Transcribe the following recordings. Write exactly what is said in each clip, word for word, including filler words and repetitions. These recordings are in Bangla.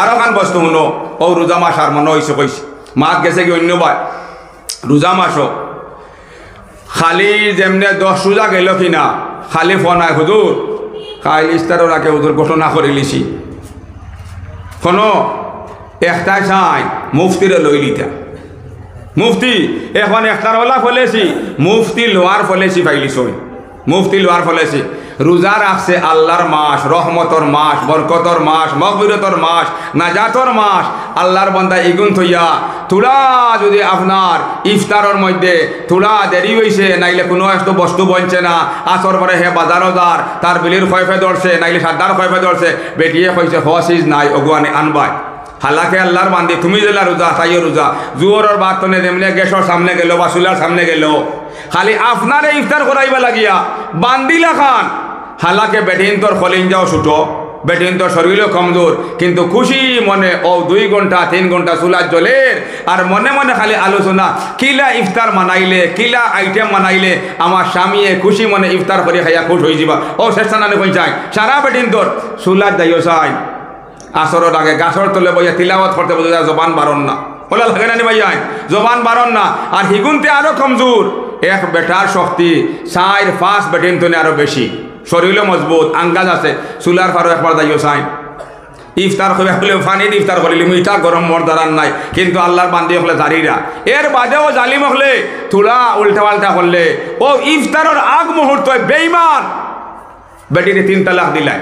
আরো খান বস্তু শুনো ও রোজা মাস আর মনে হয়েছে কইছে মাত গেছে কি অন্য ভাই রোজা মাসও খালি যেমনে দশ রোজা গেল কিনা খালি ফোনায় হুজুর খাই ইস্তারও রাখে হুজুর ঘটনা করে লিছি শোনো একটাই চাই মুফতিরে লই লিতা মুফতি এখন একটার ওলা ফলেছি মুফতি লোয়ার ফলেছি পাইলিছ মুফতি লোয়ার ফলেছি রোজা রাখছে আল্লাহর মাস রহমতর মাস বরকতর মাস মগফিরতর মাস নাজাতর মাস আল্লাহর বান্দা ইগুন থইয়া থোড়া যদি আপনার ইফতারের মধ্যে থোড়া দেরি হয়েছে নাইলে কোনো একটা বস্তু বনছে না আসর পরে হে বাজারদার তার বিলির খয়ফে ধরছে নাইলে সাদ্দার খয়ফে ধরছে বেটিয়ে কইছে হসিজ নাই অগুয়ানে আনবাই হালাকে আল্লাহর বান্দি তুমি জেলা রোজা তাইও রোজা জুয়রের বাদ তনে যেমনি গ্যাসর সামনে গেল বা চুলার সামনে গেল খালি আপনারে ইফতার করাইবা লাগিয়া বান্দিলা খান হালাকে বেটিন তোর খলিন যাও ছুটো বেটিন তোর শরীরও কমজোর কিন্তু খুশি মনে ও দুই ঘন্টা তিন ঘন্টা চুলার জলের আর মনে মনে খালি আলোচনা কিলা ইফতার মানাইলে কিলা আইটেম মানাইলে আমার স্বামীয়ে খুশি মনে ইফতার করে খাইয়া খুশ হয়ে যাবা ও চেষ্টা না পৌঁছাই সারা বেটিন তোর চুলার যাইও চাই আসরের আগে গাছর তলে বইয়া তিলাওয়াত করতে বোঝা যায় জবান বারণ না ওলা লাগে না নি ভাইয়াই জবান বারণ না আর হিগুনতে আরো কমজোর এক বেটার শক্তি চার পাঁচ বেটিন তনে আরো বেশি শরীরও মজবুত আঙ্গাজ আছে চুলার ফারো একবার যাইও চাই ইফতার হইয়া হলে ফানির ইফতার করিলি মিঠা গরম মর দাঁড়ান নাই কিন্তু আল্লাহর বান্দি হলে জারিরা এর বাদেও জালিম হলে তুলা উল্টা পাল্টা করলে ও ইফতারের আগ মুহূর্ত বেঈমান বেটিরে তিন তালাক দিলাই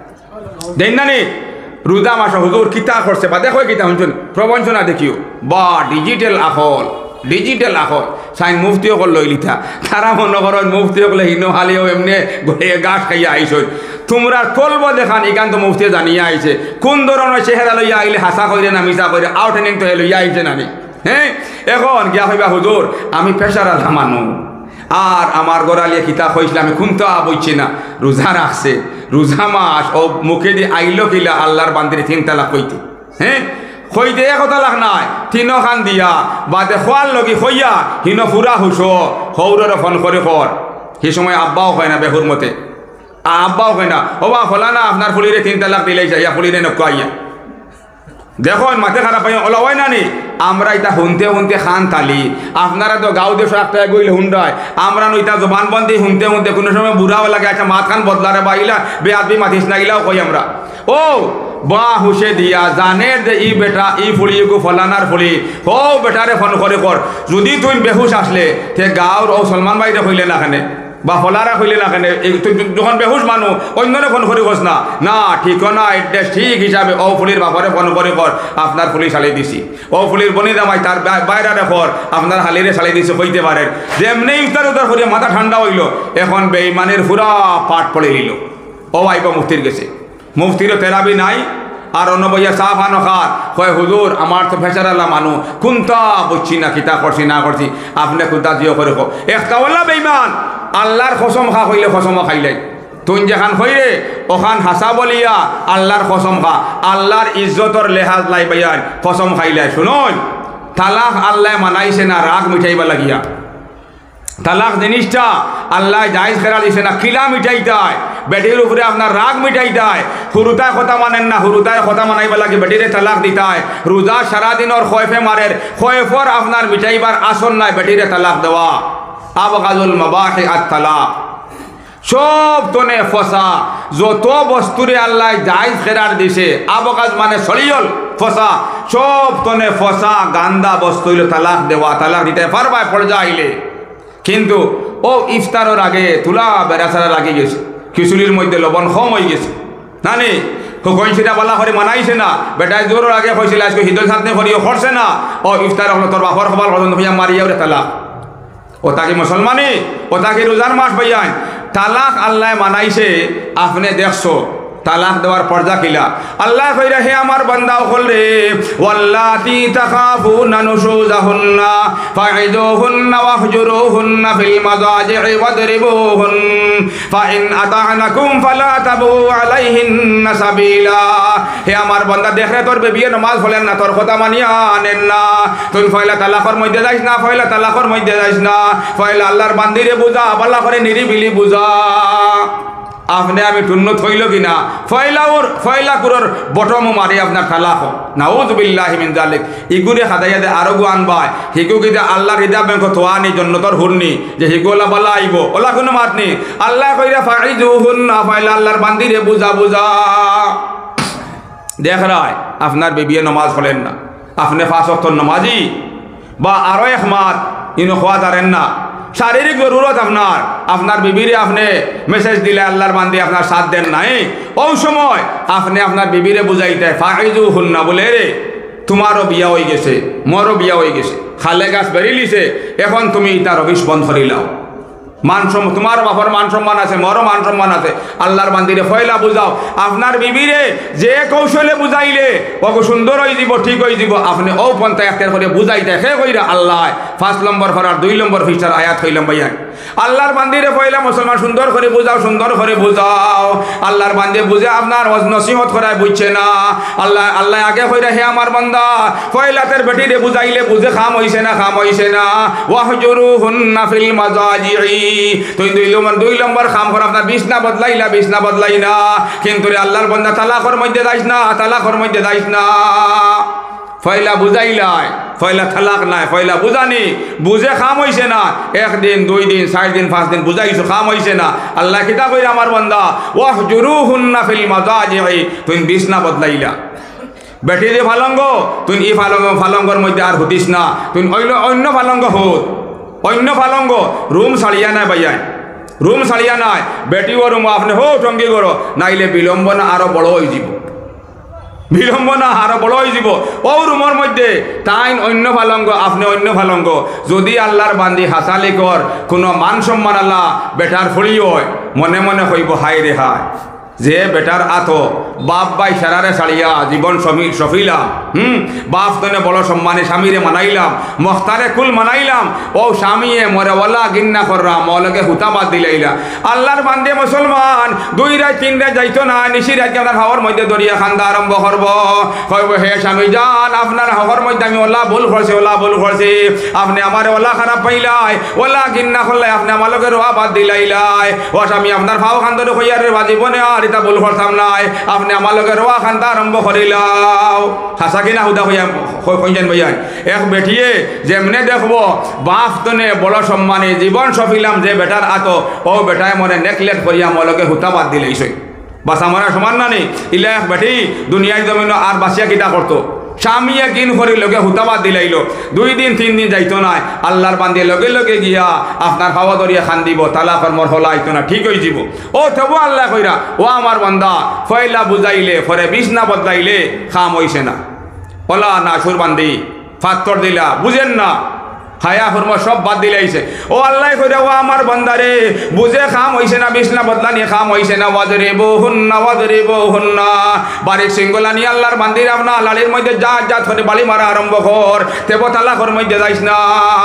দেন না নি রোজা মাস হুজুর কিতা করছে বা দেখো কিতা শুনছেন প্রবঞ্চনা দেখিও বা ডিজিটাল আখল ডিজিটাল আখল সাইন মুফতিও কল লই লিথা তারা মনে করেন মুফতিও কলে হিনো হালিও এমনি গাছ খাইয়া আইস তোমরা কলব দেখান এখান তো মুফতি জানিয়ে আইছে কোন ধরনের চেহারা লইয়া আইলে হাসা করে না মিশা করে আউটেনিং তো লইয়া আইছে নানি হ্যাঁ এখন গিয়া হইবা হুজুর আমি পেশার আলা মানু আর আমার গড়ালিয়া কিতাব হয়েছিল আমি খুনতে বইছি না রোজা রাখছে রোজা মাস ও মুখে দিয়ে আইলো কিলা আল্লাহর বান্দিরে তিন তালাক কইতে হ্যাঁ কইতে এক তালাক নাই তিন খান দিয়া বাদে খোয়ার লগি হইয়া হিন ফুরা হুস হৌরের ফোন করে কর সেই সময় আব্বাও হয় না বেহুর মতে আব্বাও হয় না ও বা হলা না আপনার ফুলিরে তিন তালাক দিলেই যাইয়া ফুলিরে নক আইয়া দেখো মাথা খারাপ পাই ওলা হয় না নি আমরা এটা শুনতে শুনতে খান তালি আপনারা তো গাঁও দেশ একটা গইলে হুন্ডায় আমরা নইটা জবান বন্দি শুনতে শুনতে কোনো সময় বুড়াও লাগে একটা মাত খান বদলারে বা ইলা বে আদমি মাতিস না ইলাও কই আমরা ও বা হুসে দিয়া জানে যে ই বেটা ই ফুলি গো ফলানার ফুলি হো বেটারে ফোন করে কর যদি তুই বেহুশ আসলে তে গাঁওর ও সলমান ভাইরে হইলে না খানে বা ফলারা হইলে না কেন যখন বেহুশ মানুষ অন্যরে ফোন করি কস না না ঠিকনা এড্রেস ঠিক হিসাবে ও ফুলির বাপরে ফোন করে কর আপনার ফুলি চালিয়ে দিছি ও ফুলির বনি দামাই তার বাইরে রেখর আপনার হালিরে চালিয়ে দিছি হইতে পারে যেমনি ইফতার উতার করিয়া মাথা ঠান্ডা হইল এখন বেঈমানের পুরা পাট পড়ে নিল ও আইবা মুফতির গেছে মুফতিরও তেরাবি নাই আর অন্য বইয়া চা ফানো খার কয় হুজুর আমার তো ফেসারাল্লা মানু কোনটা বুঝছি না কিতা করছি না করছি আপনি কোনটা জিও করে কো একটা বললা বেঈমান আল্লাহর কসম খা হইলে কসম খাইলাই তুই যেখান হইরে ওখান হাসা বলিয়া আল্লাহর কসম খা আল্লাহর ইজ্জতর লেহাজ লাই বাইয়ান কসম খাইলাই শুনুন তালাক আল্লাহ মানাইছে না রাগ মিঠাইবা লাগিয়া তালাক জিনিসটা আল্লাহ জায়েজ খেরা দিছে না খিলা মিঠাই দেয় বেটির উপরে আপনার রাগ মিঠাই দেয় হুরুতায় কথা মানেন না হুরুতায় কথা মানাইবা লাগে বেটিরে তালাক দিতায় রোজা সারাদিনের খয়ফে মারের খয়ফর আপনার মিঠাইবার আসন নাই বেটিরে তালাক দেওয়া আবগাজুল মাবাহি আত-তালাক সব তনে ফসা যত বস্তুরে আল্লাহ জায়েজ খেরার দিছে আবগাজ মানে সলিয়ল ফসা সব তনে ফসা গান্দা বস্তু হইল তালাক দেওয়া তালাক দিতে পারবা পর্যায়ে কিন্তু ও ইফতারের আগে তুলা বেড়াছাড়ার আগে গেছে খিচুড়ির মধ্যে লবণ কম হয়ে গেছে না নি কইনছিটা বালা করে মানাইছে না বেটায় জোরের আগে হয়েছিল আজকে হিদল সাথে করিও করছে না ও ইফতার হলো তোর বাপর খবর পর্যন্ত হইয়া মারিয়া ওরে তালাক ও তাকে মুসলমানি ও তাকে রোজার মাস ভাইয়ান তালাক আল্লাহ মানাইছে আপনি দেখছো তালাক দেওয়ার পর্দা কিলা আল্লাহ কইরা হে আমার বান্দা হল রে ওয়াল্লাতি তাখাফুনা নুশুজাহুন্না ফাইদুহুন্না ওয়াহজুরুহুন্না ফিল মাযাজি'i ওয়াদরিবুহুন ফাইন আতা'নাকুম ফালা তাবু আলাইহিন্না সাবিলা হে আমার বান্দা দেখরে তোর বেবিয়ে নামাজ পড়েন না তোর কথা মানিয়া আনেন না তুই ফয়লা তালাকের মধ্যে যাইস না ফয়লা তালাকের মধ্যে যাইস না ফয়লা আল্লাহর বান্দিরে বুঝা আল্লাহ করে নিরিবিলি বুঝা আপনি আমি টুন্ন থইল কিনা ফয়লাউর ফয়লাকুরর বটমও মারি আপনার তালাক নাউযুবিল্লাহি মিন যালিক ইগুরে খাদাইয়া দে আরো গু আনবাই হিগু কিতা আল্লাহর হিদাব ব্যাংক তোয়ানি জন্নতর হুরনি যে হিগুলা বালা আইব ওলা কোনো মাতনি আল্লাহ কইরা ফাইজুহুন্না ফাইলা আল্লাহর বান্দিরে বুঝা বুঝা দেখ রায় আপনার বিবিয়ে নমাজ পড়েন না আপনি পাঁচ ওয়াক্ত নমাজি বা আরো এক মাত ইনো খোয়া দাঁড়েন না শারীরিক জরুরত আপনার আপনার বিবিরে আপনি মেসেজ দিলে আল্লাহর বান্দি আপনার সাথ দেন নাই ওই সময় আপনি আপনার বিবিরে বুঝাইতে ফাইজু হুন্না বলে রে তোমারও বিয়া হয়ে গেছে মোরও বিয়া হয়ে গেছে খালে গাছ বেরিলিছে এখন তুমি তার অফিস বন্ধ করিলাও মান সম্মান তোমার বাবার মান সম্মান আছে মরও মান সম্মান আছে আল্লাহর বান্দিরে ফয়লা বুঝাও আপনার বিবিরে যে কৌশলে বুঝাইলে ওকে সুন্দর হয়ে যাব ঠিক হয়ে যাব আপনি ও পন্থা একটা করে বুঝাইতে সে কইরা আল্লাহ পাঁচ নম্বর ফরার দুই নম্বর ফিস্টার আয়াত হইলাম ভাইয়া আল্লাহর বান্দিরে ফয়লা মুসলমান সুন্দর করে বুঝাও সুন্দর করে বুঝাও আল্লাহর বান্দি বুঝে আপনার নসিহত করায় বুঝছে না আল্লাহ আল্লাহ আগে কইরা হে আমার বান্দা ফয়লাতের বেটিরে বুঝাইলে বুঝে খাম হইছে না খাম হইছে না ওয়াহজুরুহুন্না ফিল মাজাজি তুই দুই নম্বর দুই নম্বর কাম কর আপনার বিছনা বদলাইলা বিছনা বদলাই না কিন্তু আল্লাহর বান্দা তালাকর মধ্যে যাইস না তালাকর মধ্যে যাইস না ফয়লা বুঝাইলাই ফয়লা তালাক নাই ফয়লা বুঝানি বুঝে কাম হইছে না একদিন দুই দিন চার দিন পাঁচ দিন বুঝাইছো কাম হইছে না আল্লাহ কিতা কইরা আমার বান্দা ওয়াহজুরুহুন্না ফিল মাজাজি তুই বিছনা বদলাইলা বেটি যে ফালঙ্গ তুই ই ফালঙ্গ ফালঙ্গর মধ্যে আর হতিস না তুই অন্য ফালঙ্গ হোত অন্য ফালঙ্গ রুম সারিয়া নাই ভাইয়া রুম সারিয়া নাই বেটিও রুম আপনি হো টঙ্গি করো নাইলে বিলম্বনা আরো বড় হয়ে যাব বিলম্বনা আরো বড় হয়ে যাব ও রুমের মধ্যে তাই অন্য ফালঙ্গ আপনি অন্য ফালঙ্গ যদি আল্লাহর বান্দি হাসালি কর কোনো মান সম্মান আল্লাহ বেটার ফড়ি হয় মনে মনে হইব হাই রে হায় যে বেটার আতো বাপ বাই সারারে সারিয়া জীবন সফিলাম হুম বাপ তনে বড় সম্মানে স্বামীরে মানাইলাম মখতারে কুল মানাইলাম ও স্বামীয়ে মরে ওলা গিন্না করলাম মলকে হুতাবাদ দিলাইলা আল্লাহর বান্দে মুসলমান দুই রাত তিন রাত যাইতো না নিশি রাত আপনার হাওয়ার মধ্যে দরিয়া খান্দা আরম্ভ করব কইব হে স্বামী যান আপনার হাওয়ার মধ্যে আমি ওলা ভুল করছি ওলা ভুল করছি আপনি আমার ওলা খারাপ পাইলাই ওলা গিন্না করলাই আপনি আমার লগে রোয়া বাদ দিলাইলাই ও স্বামী আপনার ভাও খান্দরে কইয়ারে বাজিবনে আর এটা ভুল করতাম নাই আপনি আমার লগে রোয়া খান্দা আরম্ভ করিলাও হাসা কিনা হুদা হইয়া কইছেন ভাইয়া এক বেটিয়ে যেমনে দেখবো বাপ তনে বড় সম্মানে জীবন সফিলাম যে বেটার আতো ও বেটায় মনে নেকলেট করিয়া মলকে হুতাবাদ দিলেইছই বাস আমার সমান না নি ইলা এক বেটি দুনিয়ায় জমিন আর বাসিয়া কিতা করতো স্বামীয়ে কিন করি লগে হুতাবাদ দিলাইল দুই দিন তিন দিন যাইতো না আল্লাহর বান্দিয়ে লগে লগে গিয়া আপনার খাওয়া দরিয়া খান দিব তালাকর মর হলা আইতো না ঠিক হয়ে যাব ও তবু আল্লাহ কইরা ও আমার বান্দা ফয়লা বুঝাইলে ফরে বিছনা বদলাইলে খাম হইছে না ওলা না সুর বান্দি ফাত্তর দিলা বুঝেন না হায়া হুরমা সব বাদ দিলাইছে ও আল্লাহ কইরা ও আমার বান্দারে বুঝে খাম হইছে না বিছনা বদলানি খাম হইছে না ওয়াজরিবু হুন্না ওয়াজরিবু হুন্না বারিক সিঙ্গলা নি আল্লাহর বান্দির আপনা লালির মধ্যে যা যা ধরে বালি মারা আরম্ভ কর তেব তালাকর মধ্যে যাইস না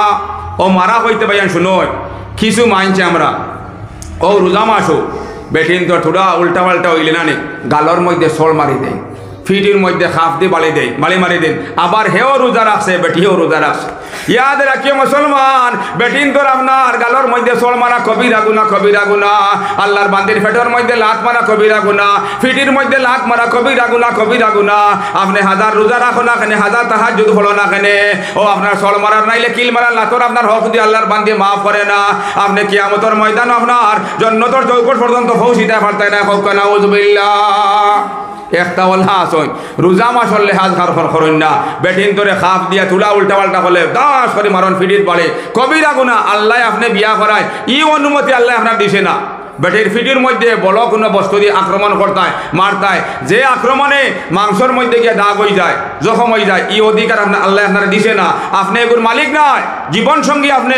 ও মারা হইতে ভাইয়ান শুনোই কিছু মানছে আমরা ও রোজা মাসো বেঠিন তো থোড়া উল্টা পাল্টা হইলে না নে গালর মধ্যে সোল মারি দেয় ফিটির মধ্যে খাপ দিয়ে বালি দেয় বালি মারি দেন আবার হেও রোজা রাখছে বেটিও রোজা রাখছে ইয়াদ রাখিও মুসলমান বেটিন তোর আপনার গালর মধ্যে সোল মারা কবিরা গুনা কবিরা গুনা আল্লাহর বান্দির ফেটর মধ্যে লাত মারা কবিরা গুনা ফিটির মধ্যে লাত মারা কবিরা গুনা কবিরা গুনা আপনি হাজার রোজা রাখো না কেনে হাজার তাহাজ্জুদ হলো না কেনে ও আপনার সোল মারার নাইলে কিল মারার লাতর আপনার হক দিয়ে আল্লাহর বান্দি মাফ করে না আপনি কিয়ামতের ময়দান আপনার জন্নতর চৌকট পর্যন্ত পৌঁছিতে পারতেন না হোক না নাউজুবিল্লাহ একটা ওলা আসন রোজা মাসর লেহাজ খার করেন না বেটিন তোরে খাপ দিয়া তুলা উল্টা পাল্টা করলে দাস করে মারণ ফিটির পারে কবিরা গুনা আল্লাহ আপনি বিয়া করায় ই অনুমতি আল্লাহ আপনার দিছে না বেটির ফিটির মধ্যে বড় কোনো বস্তু দিয়ে আক্রমণ করতায় মারতায় যে আক্রমণে মাংসর মধ্যে গিয়ে দাগ হয়ে যায় জখম হয়ে যায় ই অধিকার আপনার আল্লাহ আপনার দিছে না আপনি এগুর মালিক নাই জীবন সঙ্গী আপনি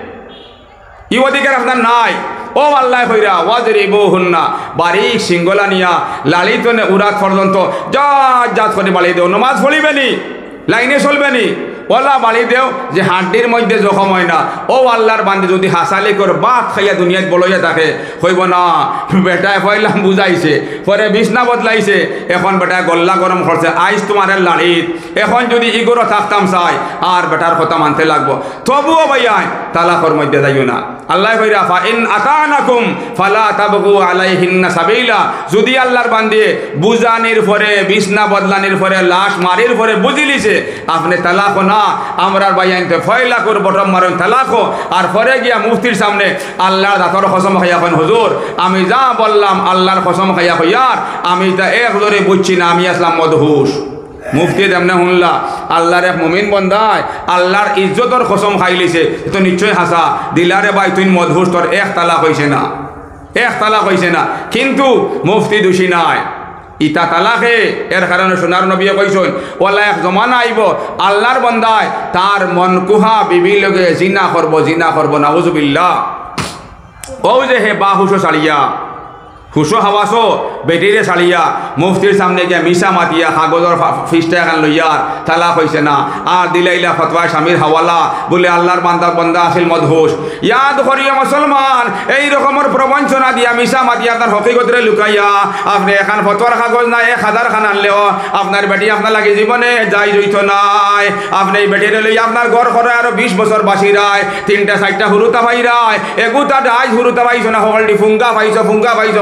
ই অধিকার আপনার নাই ও আল্লাহ কইরা ওয়াজরিবু হুন্না বারিক সিঙ্গলা নিয়া লালিতনে উরাত পর্যন্ত যা জাত করে বাড়ি দেও নমাজ পড়িবেনি লাইনে চলবেনি ওলা বাড়ি দেও যে হাড্ডির মধ্যে জখম হয় না ও আল্লাহর বান্দি যদি হাসালি কর বাত খাইয়া দুনিয়াত বলইয়া থাকে কইব না বেটায় পয়লাম বুঝাইছে পরে বিছনা বদলাইছে এখন বেটায় গল্লা গরম করছে আইস তোমার লাড়িত এখন যদি ইগোরো থাকতাম চাই আর বেটার কথা মানতে লাগবো তবুও ভাইয়াই তালাকর মধ্যে যাইও না আল্লাহ কইরা ফা ইন আতানাকুম ফালা তাবগু আলাইহিন্না সাবিলা, যদি আল্লাহর বান্দে বুজানির পরে বিছনা বদলানির পরে লাশ মারির পরে বুঝিলিছে আপনি তালাকো না, আমরার বাইয়ানতে ফয়লা কর বটম মারুন তালাকো, আর পরে গিয়া মুফতির সামনে আল্লাহর দাতর কসম খাইয়া কইন হুজুর আমি যা বললাম আল্লাহর কসম খাইয়া কইয়ার আমি তা এক ধরে বুঝছি না, আমি আসলাম মদহুশ। মুফতি তেমনে শুনলা আল্লাহর এক মুমিন বন্দায় আল্লাহর ইজ্জতর কসম খাইলিছে, তো নিশ্চয় হাসা দিলারে ভাই তুই মদহুশ, তোর এক তালাক হইছে না, এক তালাক হইছে না, কিন্তু মুফতি দোষী নাই। ইতা তালাকে এর কারণে সোনার নবী কইছেন ওলা এক জমানা আইব আল্লাহর বন্দায় তার মন কুহা বিবি লগে জিনা করব জিনা করব নাউজুবিল্লাহ। ও যে হে বা হুশো ছাড়িয়া হুশো হাওয়াসো বেটিরে ছাড়িয়া মুফতির সামনে গিয়া মিশা মাতিয়া কাগজর ফিসটা এখন লইয়ার তালাক হইছে না, আর দিলাইলা ফতোয়া স্বামীর হাওয়ালা বলে আল্লাহর বান্দা বন্দা আসিল মদহুশ। ইয়াদ করিয়া মুসলমান এই রকমের প্রবঞ্চনা দিয়া মিশা মাতিয়া আপনার হকিকতরে লুকাইয়া আপনি এখন ফতোয়ার কাগজ নাই এক হাজার খান আনলেও আপনার বেটি আপনার লাগে জীবনে যাই জইত নাই। আপনি এই বেটিরে লইয়া আপনার ঘর করে আরো বিশ বছর বাসি রায়, তিনটা চারটা হুরুতা ভাই রায়, এগুতা ডাইজ হুরুতা পাইছো না, হলডি ফুঙ্গা পাইছো ফুঙ্গা পাইছো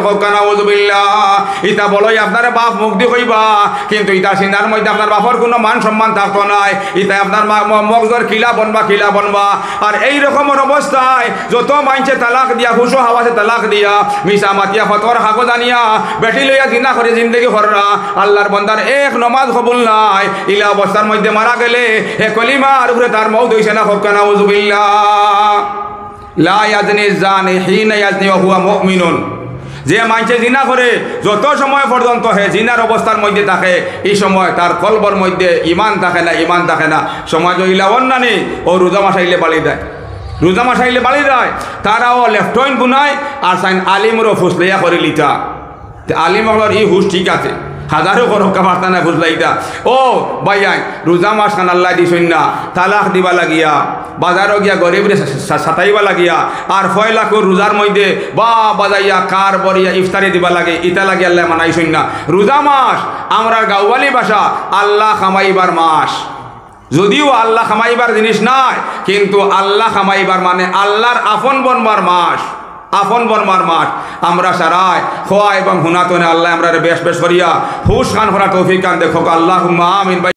ইতা বলই আপনার বাপ মুখ দি কইবা, কিন্তু ইতা সিনার মধ্যে আপনার বাপর কোনো মান সম্মান থাকতো নাই, ইতা আপনার মগজর কিলা বনবা কিলা বনবা। আর এই রকমের অবস্থায় যত মাইনছে তালাক দিয়া হুশো হাওয়াছে তালাক দিয়া মিশা মাতিয়া ফতোয়ার কাগজ আনিয়া বেটি লইয়া জিনা করে জিন্দগি হররা আল্লাহর বন্দার এক নমাজ কবুল নাই, ইলা অবস্থার মধ্যে মারা গেলে হে কলিমার উপরে তার মউত হইছে না, হোক না নাউজুবিল্লাহ। লা ইয়াজনি জানি হিনা ইয়াজনি ওয়া হুয়া মুমিনুন, যে মানছে জিনা করে যত সময় পর্যন্ত হে জিনার অবস্থার মধ্যে থাকে এই সময় তার কলবর মধ্যে ইমান থাকে না, ইমান থাকে না। সমাজ ইলা অন্যানি ও রোজা মাসাইলে বালি দেয়, রোজা মাসাইলে বালি দেয়, তারাও লেফট উইং গুনায় আর সাইন আলিমরও ফুসলাইয়া করে লিতা। আলিম হলর ই হুশ ঠিক আছে, হাজারো করকা পারতা না ফুসলাইতা। ও ভাইয়াই রোজা মাস খান আল্লাহ দিছই না, তালাক দিবা লাগিয়া বাজারও গিয়া গরিবরে সাতাইবা লাগিয়া আর ছয় লাখ রোজার মধ্যে বা বাজাইয়া কার বরিয়া ইফতারি দিবা লাগে, ইটা লাগে আল্লাহ মানাইছই না। রোজা মাস আমরার গাওয়ালি ভাষা আল্লাহ খামাইবার মাস, যদিও আল্লাহ খামাইবার জিনিস নাই, কিন্তু আল্লাহ খামাইবার মানে আল্লাহর আপন বনবার মাস, আপন বনবার মাস। আমরা সারাই খোয়া এবং হুনাতনে আল্লাহ আমরা বেশ বেশ করিয়া হুশ খান করা তৌফিক কান দেখো আল্লাহুম্মা আমিন।